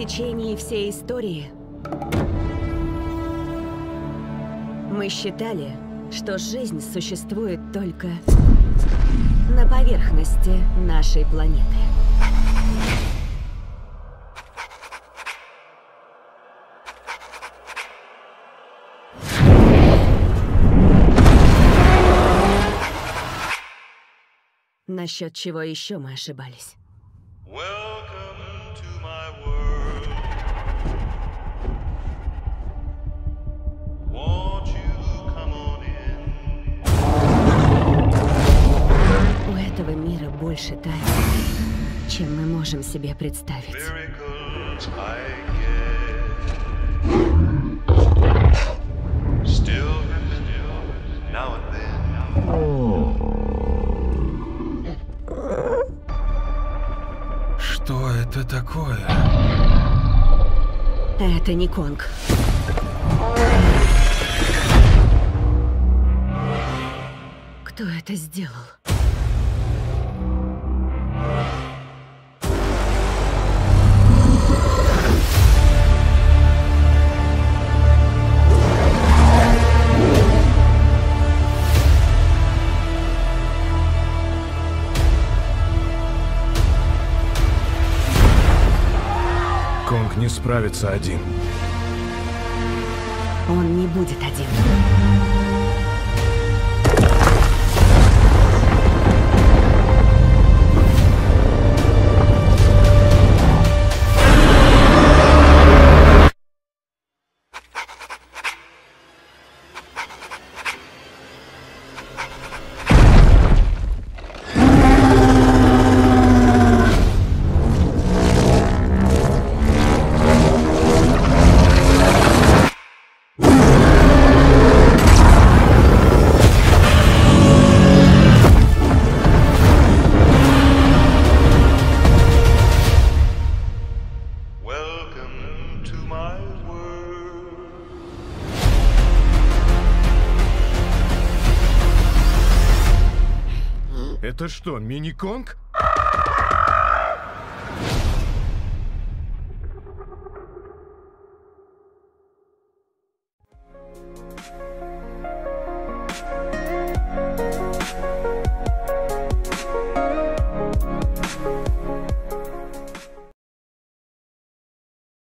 течение всей истории мы считали, что жизнь существует только на поверхности нашей планеты. Насчет чего еще мы ошибались? У этого мира больше тайн, чем мы можем себе представить. Что это такое? Это не Конг. Кто это сделал? Конг не справится один. Он не будет один. Это что, мини-Конг?